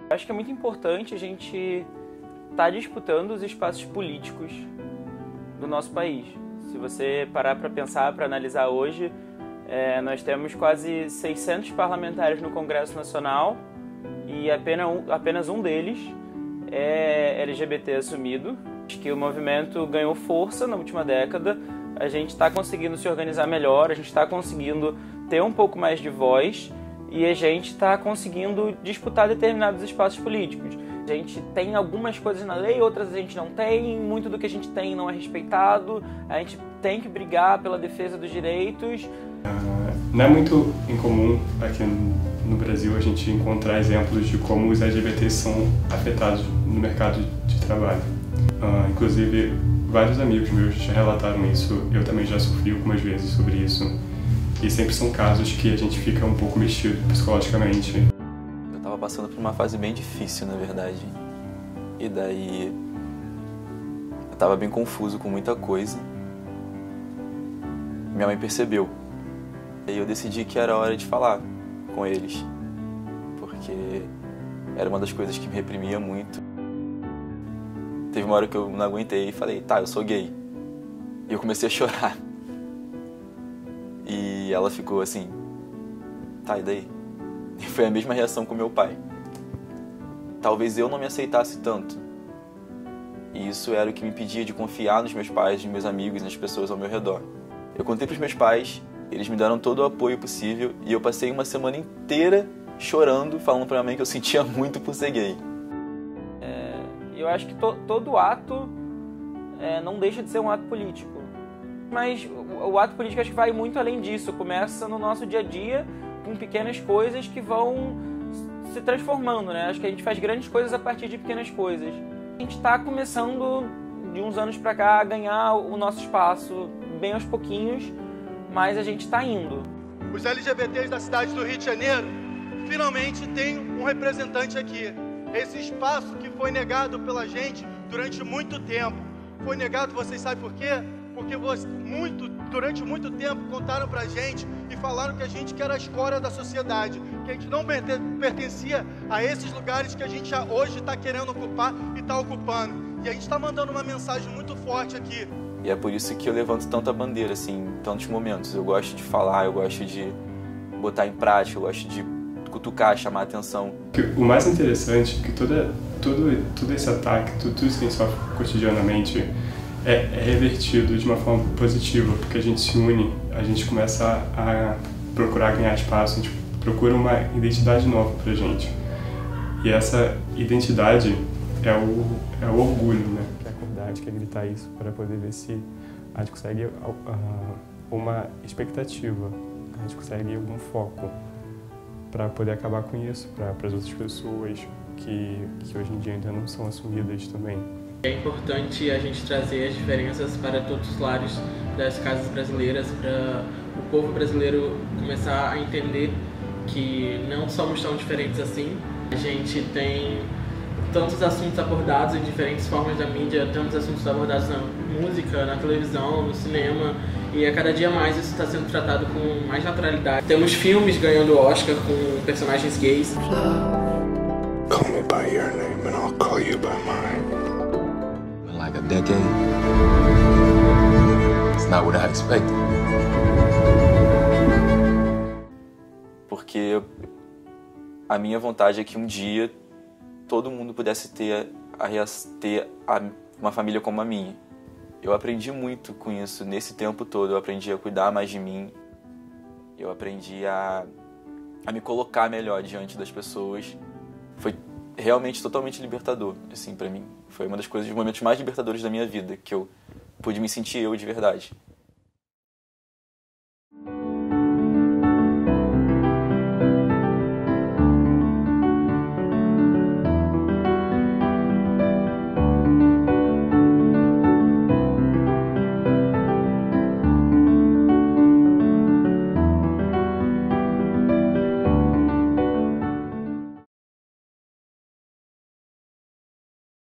Acho que é muito importante a gente estar disputando os espaços políticos do nosso país. Se você parar para pensar, para analisar hoje, nós temos quase 600 parlamentares no Congresso Nacional e apenas um deles é LGBT assumido. Acho que o movimento ganhou força na última década, a gente está conseguindo se organizar melhor, a gente está conseguindo ter um pouco mais de voz e a gente está conseguindo disputar determinados espaços políticos. A gente tem algumas coisas na lei, outras a gente não tem, muito do que a gente tem não é respeitado, a gente tem que brigar pela defesa dos direitos. Não é muito incomum aqui no Brasil a gente encontrar exemplos de como os LGBTs são afetados no mercado de trabalho. Inclusive, vários amigos meus já relataram isso, eu também já sofri algumas vezes sobre isso. E sempre são casos que a gente fica um pouco mexido psicologicamente. Eu tava passando por uma fase bem difícil, na verdade. E daí eu tava bem confuso com muita coisa. Minha mãe percebeu. E eu decidi que era hora de falar com eles. Porque era uma das coisas que me reprimia muito. Teve uma hora que eu não aguentei e falei, tá, eu sou gay. E eu comecei a chorar. E ela ficou assim, tá, e daí? E foi a mesma reação com meu pai. Talvez eu não me aceitasse tanto. E isso era o que me impedia de confiar nos meus pais, nos meus amigos, nas pessoas ao meu redor. Eu contei pros meus pais, eles me deram todo o apoio possível e eu passei uma semana inteira chorando, falando pra minha mãe que eu sentia muito por ser gay. Eu acho que todo ato não deixa de ser um ato político. Mas o ato político acho que vai muito além disso. Começa no nosso dia a dia, com pequenas coisas que vão se transformando, né? Acho que a gente faz grandes coisas a partir de pequenas coisas. A gente está começando, de uns anos para cá, a ganhar o nosso espaço bem aos pouquinhos, mas a gente está indo. Os LGBTs da cidade do Rio de Janeiro finalmente têm um representante aqui. Esse espaço que foi negado pela gente durante muito tempo. Foi negado, vocês sabem por quê? Porque durante muito tempo contaram pra gente e falaram que a gente que era a escória da sociedade, que a gente não pertencia a esses lugares que a gente já hoje está querendo ocupar e está ocupando. E a gente está mandando uma mensagem muito forte aqui. E é por isso que eu levanto tanta bandeira, assim, em tantos momentos. Eu gosto de falar, eu gosto de botar em prática, eu gosto de cutucar, chamar a atenção. O mais interessante é que todo esse ataque, tudo isso que a gente sofre cotidianamente é revertido de uma forma positiva, porque a gente se une, a gente começa a procurar ganhar espaço, a gente procura uma identidade nova pra gente. E essa identidade é o orgulho, né? Quer acordar, a gente quer gritar isso para poder ver se a gente consegue uma expectativa, a gente consegue algum foco para poder acabar com isso, para as outras pessoas que hoje em dia ainda não são assumidas também. É importante a gente trazer as diferenças para todos os lares das casas brasileiras, para o povo brasileiro começar a entender que não somos tão diferentes assim. A gente tem tantos assuntos abordados em diferentes formas da mídia, tantos assuntos abordados na música, na televisão, no cinema, e a cada dia mais isso está sendo tratado com mais naturalidade. Temos filmes ganhando Oscar com personagens gays. Call me by your name and I'll call you by mine. Like a decade. It's not what I expected. Porque a minha vontade é que um dia todo mundo pudesse ter uma família como a minha. Eu aprendi muito com isso nesse tempo todo. Eu aprendi a cuidar mais de mim. Eu aprendi a me colocar melhor diante das pessoas. Foi realmente totalmente libertador, assim, pra mim. Foi uma das coisas, dos momentos mais libertadores da minha vida, que eu pude me sentir eu de verdade.